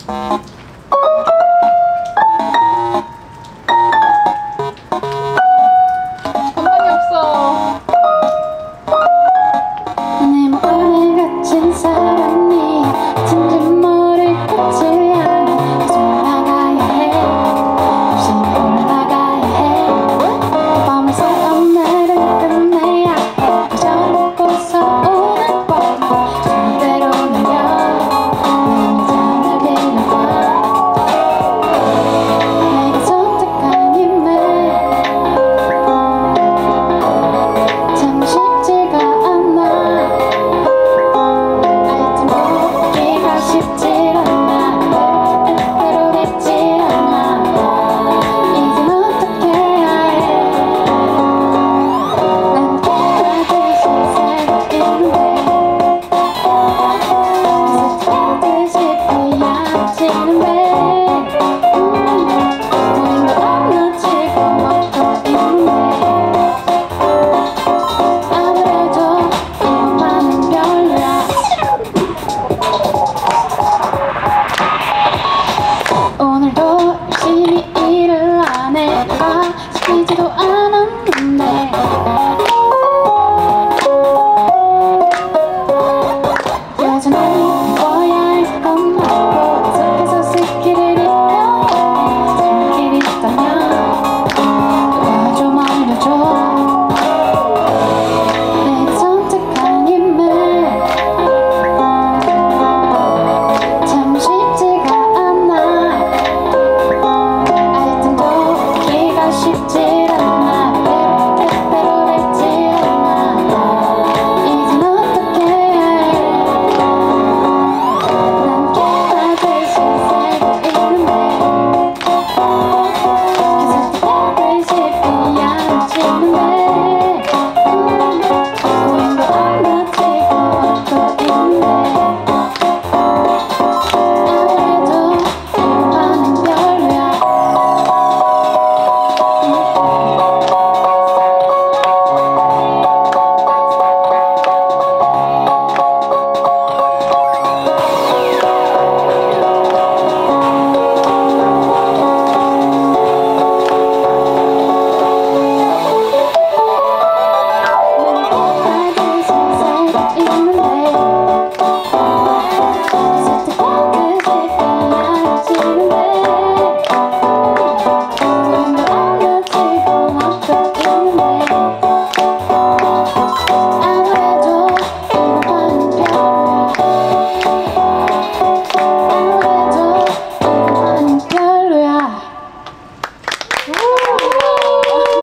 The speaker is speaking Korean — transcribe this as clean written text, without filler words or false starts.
가만히 없어. 아니 뭐 오늘 같은 사람이 어딘지 모를 끝을 향해 계속 나가야 해. 없이 올라가야 해. 밤을 새워 오늘은 끝내야 해. 그저 먹고서 오는 밤 절대로 날려 내 잠을 빌려봐. 내가 선택한 힘에 참 쉽지가 않아. 하여튼 보기가 쉽질 않아. 때로 됐지 않아. 이젠 어떻게 해야 해. 난 깨닫듯이 살고 있는데 계속 깨듯이 피어지는데 보임도 없는 지금 먹고 있는데 아무래도 이것만은 별로야. 오늘도 열심히 일을 안 해. 내가 시키지도 않았는데 여전히 입어야 할 건 맞고 계속해서 스키를 입혀야 해. 살길 있다면 누가 좀 알려줘. 내가 선택한 힘에 참 쉽지가 않아. 하여튼 보기가 쉽질 않아. 때로 됐지 않아. 이젠 어떻게 해야 해. 난 깨닫듯이 살고 있는데 계속 깨닫듯이 피어지는데 보임도 없는 지금 먹고 있는데 아무래도 이것만은 별로야. 별로야.